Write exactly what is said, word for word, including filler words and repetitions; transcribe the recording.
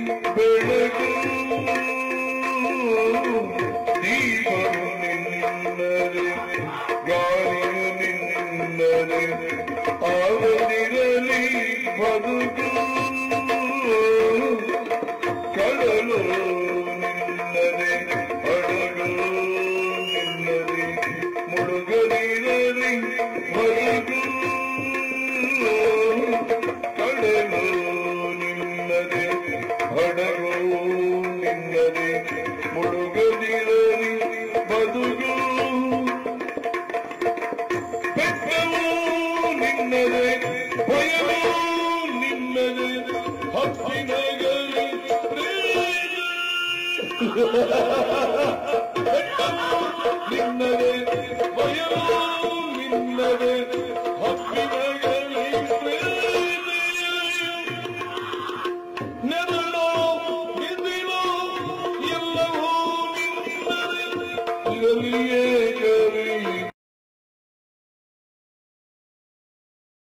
ಬೆಳಗು ದೀಪವು ನಿನ್ನದೆ ಗಾಳಿಯು ನಿನ್ನದೆ ಆಗದಿರಲಿ ಬದುಕು ಕಡಲು ನಿನ್ನದೆ ಹಡಗು ನಿನ್ನದೆ ಮುಳುಗದಿರಲಿ ಬದುಕು ಕಡಲು ನಿನ್ನದೆ ಹಡಗು ನಿನ್ನದೆ ಮುಳುಗದಿರಲಿ ಬದುಕು ಬೆಟ್ಟವು ನಿನ್ನದೆ ಭಯವೂ ನಿನ್ನದೆ ಹಕ್ಕಿನಗಲಿ ಬೆಟ್ಟವು ನಿನ್ನದೆ ಭಯವೂ ನಿನ್ನದೆ ಹಕ್ಕಿನಗಲಿ ನೆರಳು ನಿದಿಲು ಎಲ್ಲವೂ ನಿನ್ನದೆ ಇರಲಿಯೇ